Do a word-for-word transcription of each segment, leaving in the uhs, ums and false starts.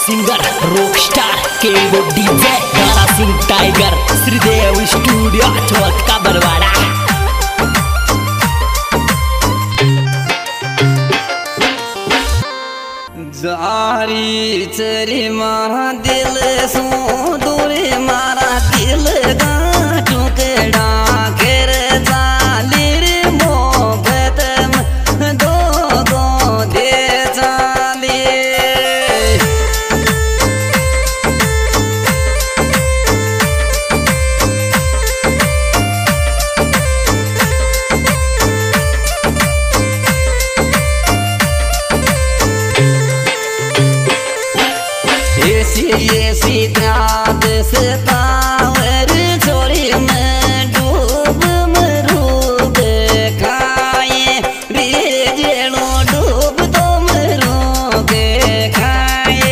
Singer rockstar के वो DJ Dara Singh Tiger Shridev studio Chauth ka Barwara. जारी चरी मारा दिल सो दूरी मारा दिल का टुकड़ा घेर चाली रे मोहब्बत में दो दो दे चाली। ऐसी ऐसी याद सतावर छोरी में डूब मरूब खाए रे जेड़ो डूब तो मरूब खाए।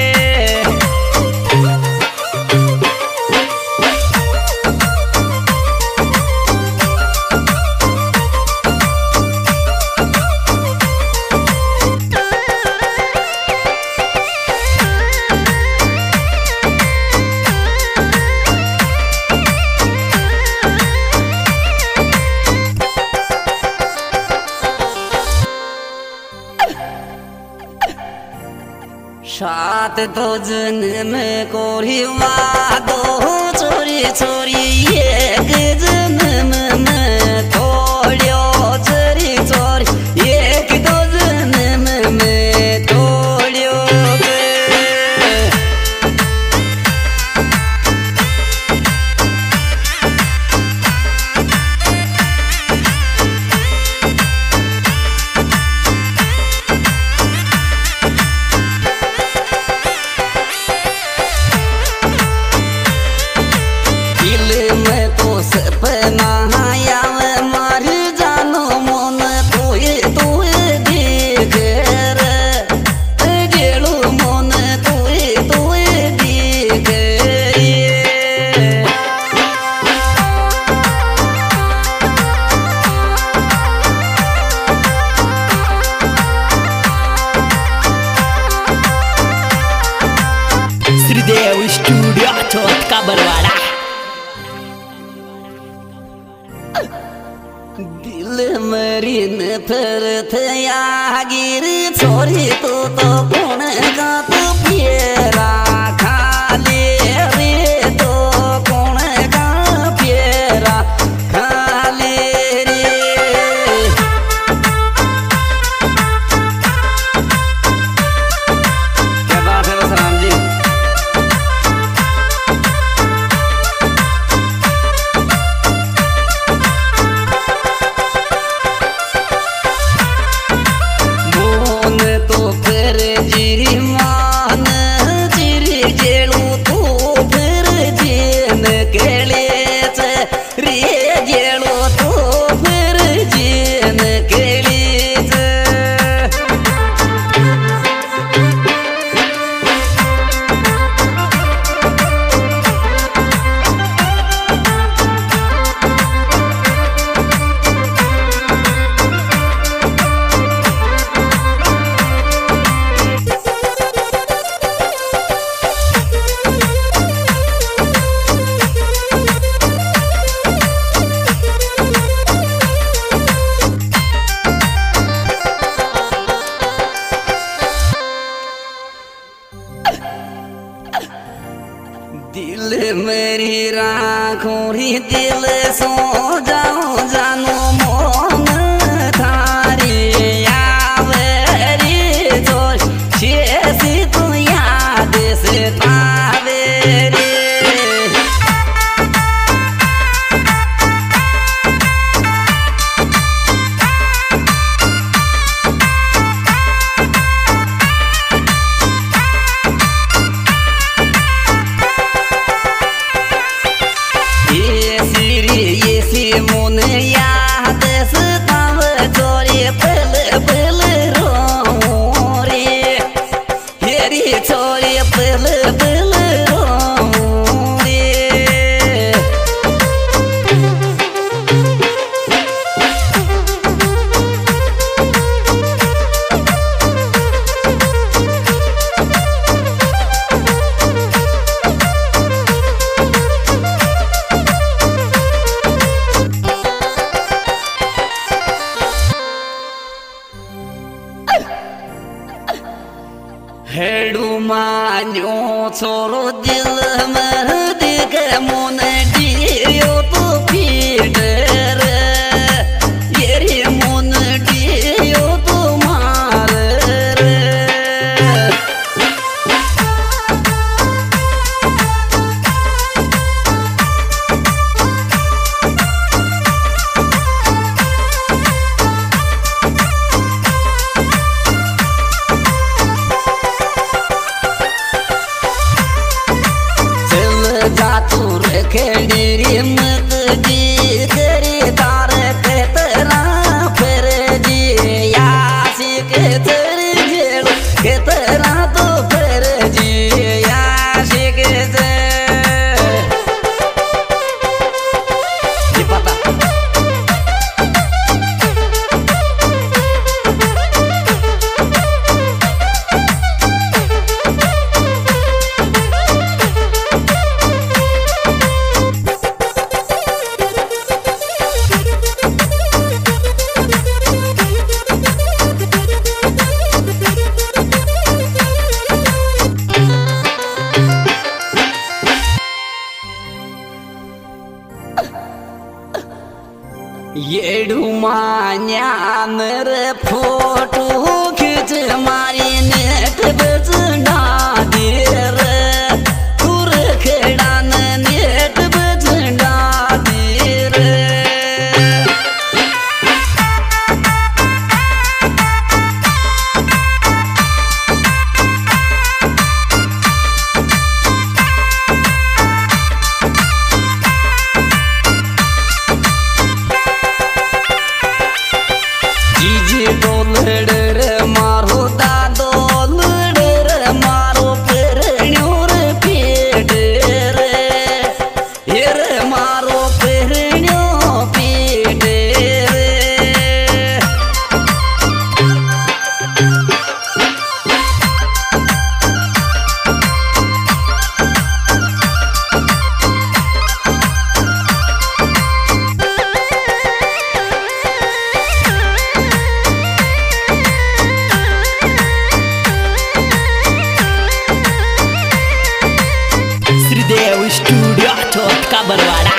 सात तो जन्म कोरी वादो छोरी छोरी एक जन्म में तोड़ियो चोरी चोरी एक तो जन्म में तोड़ियो। मैं तो सपना आव मर जानो मन तोए तोए देख रे जेड़ो मन तोए तोए देख श्रीदेव स्टूडियो चौथ का बरवाड़ा। दिल मरीन फिर थया गिर छोरी तो तो कौन का तो फेरा खाली रे तो कौन का फेरा खाली रे। क्या बात है सलाम जी। तो फिर जिरी मान जिरी जेड़ू तू फिर जीन केले रे जेड़ू तू फिर जीन केली। दिल मेरी राखोरी दिल सो जाओ जानो मोन थारी आवे रे जोर शेसी तू याद से पावे रे। मोन याद सताव छोरी पल पल रो रे हेरी छोरी पल पल हेडू मान्यो छोरो दिल में दिख मुन डियो तो पीट रे ये रे मुन डियो तो मार रे जातू रखेड़ी मत जी तेरी तार के तेरा फिर जी यासी के तेरी जेड़ के तेरा तो फिर जी यासी के ते ये पता येडू मान्या मेरे फोटो खींच मारी नेट बजना दे रे दूर खेड़ा नेट बजना दे रे डोलड़ मारो दादो लड़ मारो पेरणोर पेट रे ये रे मारो पेरणो पेट रे श्रीदेव स्टूडियो चौथ बरवाड़ा।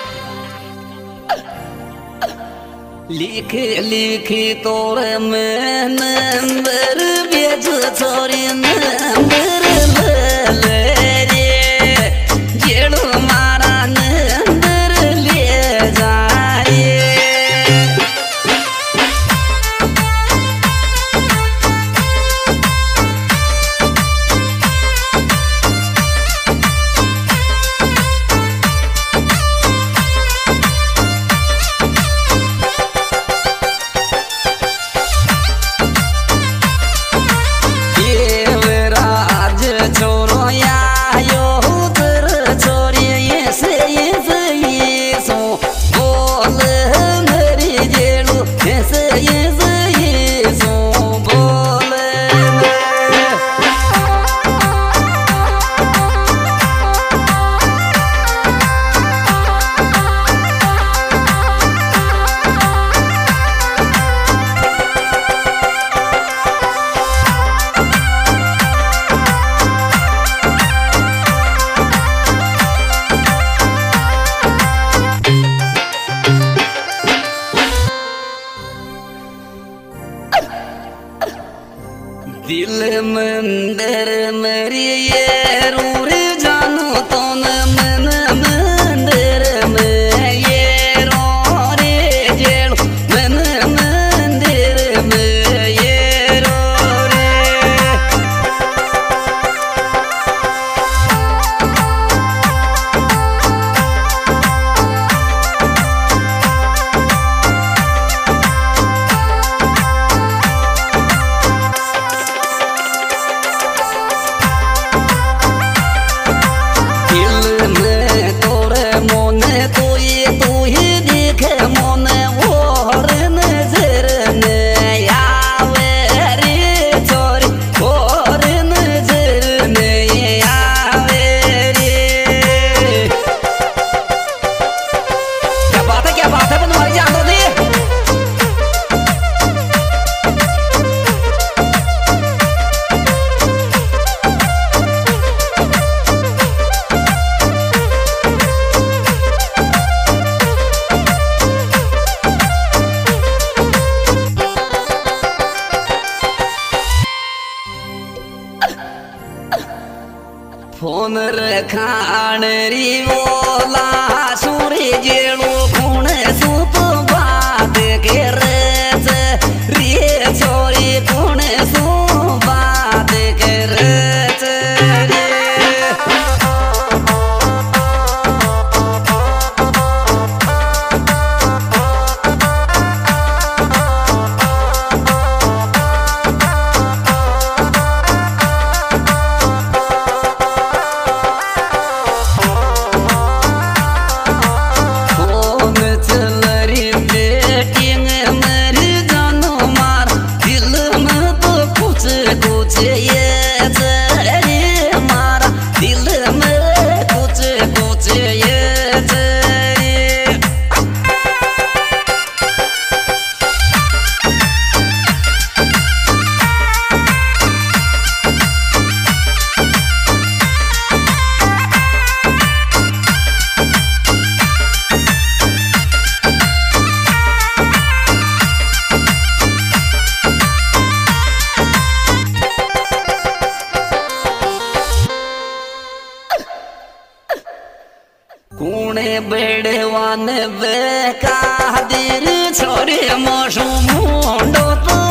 लिख लिख तोर में नंबर बेच छोरी नंबर ले रे जेड़ो मारा नंबर ले जा रे दिल मंदिर मेरी ये रूर जानू तो मन मंदिर में ये रो रे जेड़ मन मंदिर में ये रो रे फोन रखाण री बोला सूरी जेड़ो खूण सूप बात के रच रे छोरी खूण सू बात के रच कुणे बेड़वान बेकादिर छोरे मोशु मुंडो तो